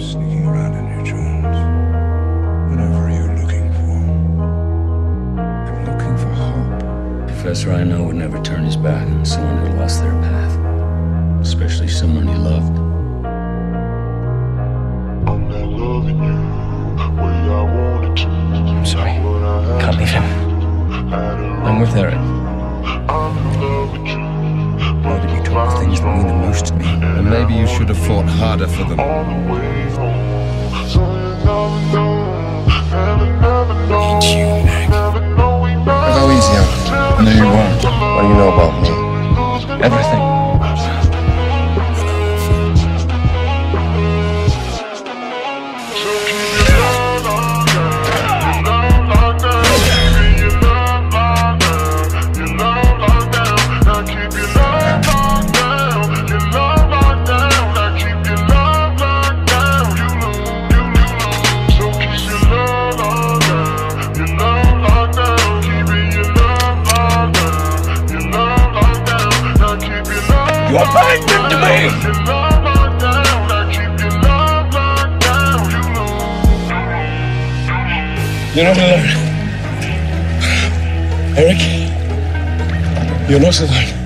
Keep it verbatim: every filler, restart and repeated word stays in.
sneaking around in your dreams. Whatever you're looking for. I'm looking for hope. Professor I know would never turn his back on someone who lost their path, especially someone he loved. I'm not loving you the way I wanted to. I'm sorry. Can't leave him. I'm with Erik. I'm in love with you. Why did you talk the things that mean the most to me? And maybe you should have fought harder for them. All the way home. So you never know. Never, never know. It's you, Erik. Never know we know. How easy I was. I know you won't. What do you know about me? Everything. You abandoned me! You're not alone. Erik, you're not alone.